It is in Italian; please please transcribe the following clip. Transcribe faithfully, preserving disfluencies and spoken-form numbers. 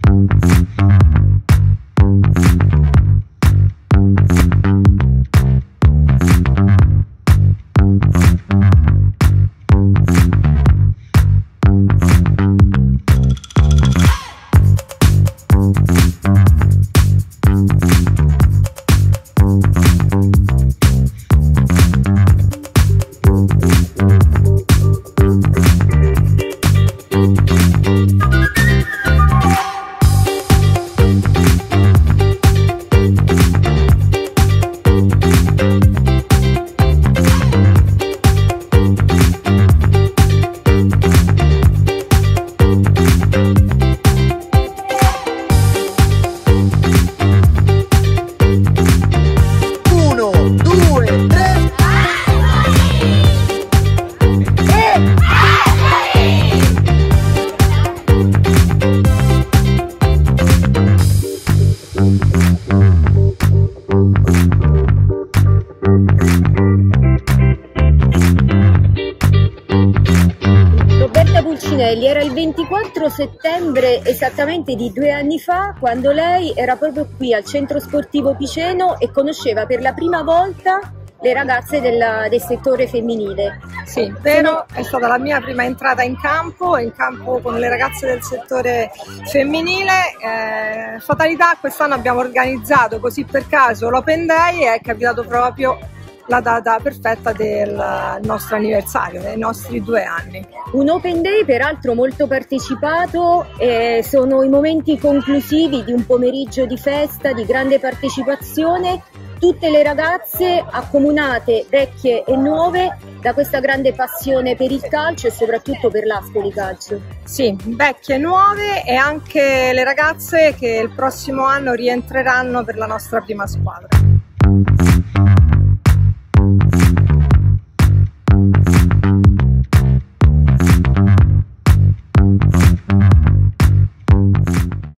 Era il ventiquattro settembre esattamente di due anni fa, quando lei era proprio qui al centro sportivo Piceno e conosceva per la prima volta le ragazze della, del settore femminile. Sì, vero, è stata la mia prima entrata in campo, in campo con le ragazze del settore femminile. Eh, fatalità, quest'anno abbiamo organizzato così per caso l'Open Day e è capitato proprio la data perfetta del nostro anniversario, dei nostri due anni. Un Open Day peraltro molto partecipato, eh, sono i momenti conclusivi di un pomeriggio di festa, di grande partecipazione, tutte le ragazze accomunate, vecchie e nuove, da questa grande passione per il calcio e soprattutto per l'Ascoli Calcio. Sì, vecchie e nuove e anche le ragazze che il prossimo anno rientreranno per la nostra prima squadra.